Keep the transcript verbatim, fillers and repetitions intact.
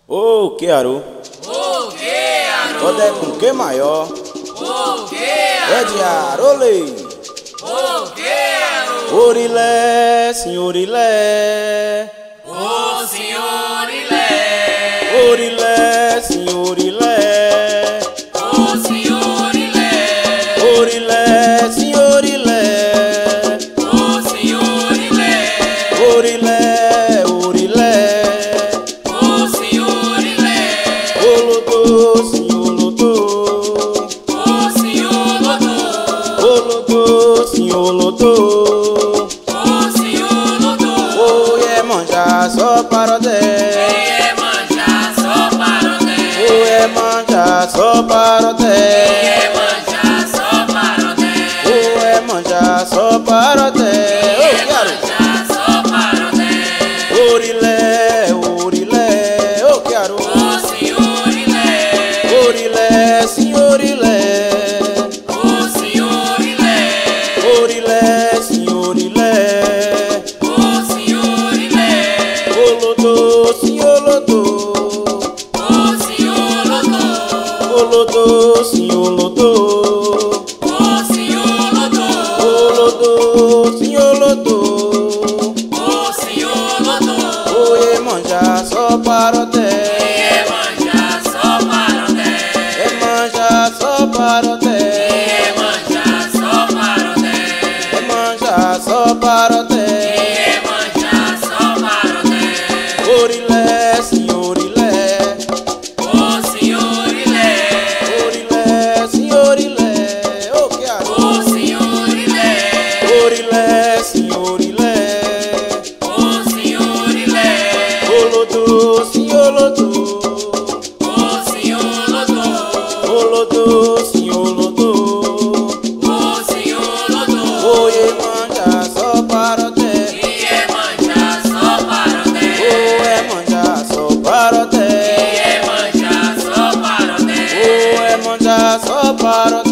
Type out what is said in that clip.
O que aro? O que aro? Ode com que maior? O que É de arolei. O que aro? Orilé, senhorilé. O senhor Ilé. Orilé, senhorilé. O senhor Ilé. Orilé, senhorilé. O senhor Ilé. Orilé, orilé. O senhor Ilé. Olodô, senholodô. O senhor Lodô. Olodô, senholodô. O senhor Lodô. Oi, é manjar só parodé. Quem é manjar só parodé. Oi, é manjar só parodé. Quem é manjar só parodé. Oi, é manjar só parodé. Quem é Ô, quero. manjar só parodé. Orilé, orilé, ô, quero. O senhor Ilé. Orilé, senhorilé. O senhor Ilé. Orilé, senhorilé. O senhor Ilé. Olodô, senholodô. O senhor Lodô. Olodô, senholodô. O senhor Lodô. Olodô, senholodô. O senhor Lodô. Oi, manjar só parodé. Quem é manjar só parodé. É manjar só parodé. Quem é manjar só parodé. É manjar só parodé. Quem é manjar só parodé. Orilé, senhorilé. O senhor Ilé. Orilé, senhorilé. Ô, que aro. O senhor Ilé. Orilé, senhorilé. O senhor Ilé. Olodô, senholodô. O senhor Lodô. Olodô, senholodô. O senhor Lodô. Oi, manjar só parodé. Quem é manjar só parodé. Oi, é manjar só parodé. Quem é manjar só parodé. Oi, é manjar só parodé.